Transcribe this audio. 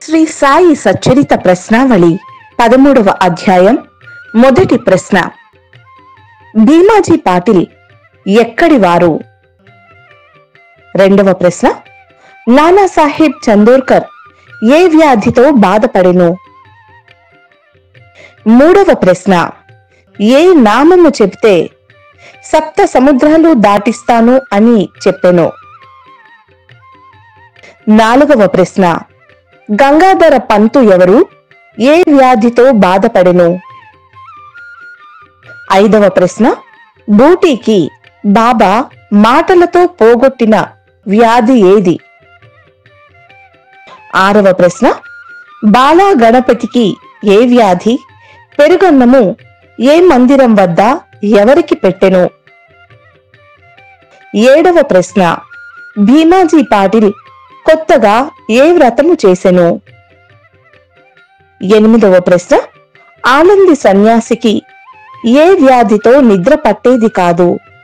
శ్రీ సాయి సచ్చరిత ప్రశ్నావళి 13వ అధ్యాయం మొదటి ప్రశ్న. భీమాజీ పాటిల్ ఎక్కడివారు? రెండవ ప్రశ్న. నానాసాహెబ్ చందోర్కర్ ఏ వ్యాధితో బాధపడెను? మూడవ ప్రశ్న. ఏ నామము చెప్తే సప్త సముద్రాలు దాటిస్తాను అని చెప్పెను? నాలుగవ ప్రశ్న. గంగాధర పంతు ఎవరు? ఏ వ్యాధితో బాధపడెను? ఐదవ ప్రశ్న. బూటీకి బాబా మాటలతో పోగొట్టిన వ్యాధి ఏది? ఆరవ ప్రశ్న. బాలా గణపతికి ఏ వ్యాధి పెరుగన్నము ఏ మందిరం వద్ద ఎవరికి పెట్టెను? ఏడవ ప్రశ్న. భీమాజీ పాటిల్ కొత్తగా ఏ వ్రతము చేసెను? ఎనిమిదవ ప్రశ్న. ఆనంది సన్యాసికి ఏ వ్యాధితో నిద్ర పట్టేది కాదు?